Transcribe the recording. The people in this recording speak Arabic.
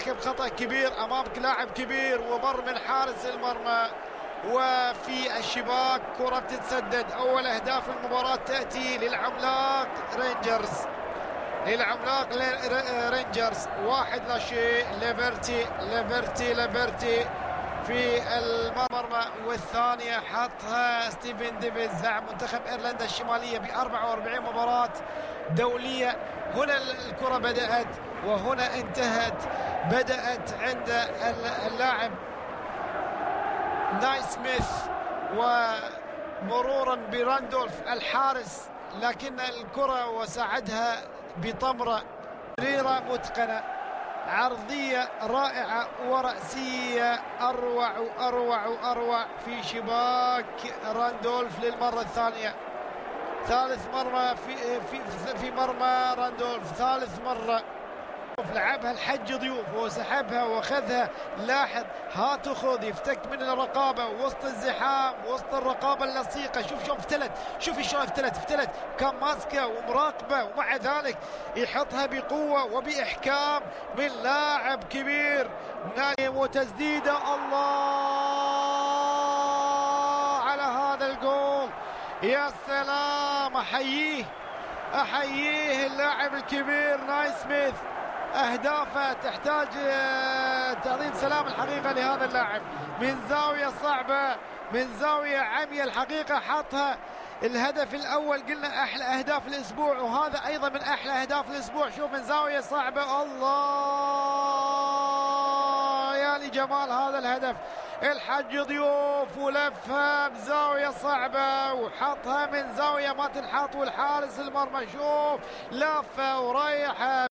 ترتكب خطأ كبير، أمامك لاعب كبير ومر من حارس المرمى وفي الشباك، كرة بتتسدد. أول أهداف المباراة تأتي للعملاق رينجرز، 1-0. ليبرتي في المرمى، والثانية حطها ستيفن ديفيز لاعب منتخب ايرلندا الشمالية ب44 مباراة دولية. هنا الكرة بدأت وهنا انتهت. بدأت عند اللاعب نايسميث ومرورا براندولف الحارس، لكن الكرة وساعدها بطمرة مريرة متقنة، عرضية رائعة ورأسية أروع وأروع وأروع في شباك راندولف للمرة الثانية. ثالث مرة في مرمى راندولف، ثالث مرة. لعبها الحج ضيوف وسحبها واخذها. لاحظ هات وخذ، يفتك من الرقابه وسط الزحام، وسط الرقابه اللصيقه. شوف شلون افتلت، شوف شلون افتلت، كان ماسكه ومراقبه، ومع ذلك يحطها بقوه وباحكام من لاعب كبير. نايم وتسديده، الله على هذا الجول، يا سلام. احييه اللاعب الكبير نايسميث. أهدافه تحتاج تعظيم سلام الحقيقة لهذا اللاعب، من زاوية صعبة، من زاوية عمية الحقيقة. حطها الهدف الأول قلنا أحلى أهداف الأسبوع، وهذا أيضا من أحلى أهداف الأسبوع. شوف من زاوية صعبة، الله يا لجمال هذا الهدف. الحج ضيوف ولفها بزاوية صعبة وحطها من زاوية ما تنحط، والحارس المرمى شوف لفة وريحة.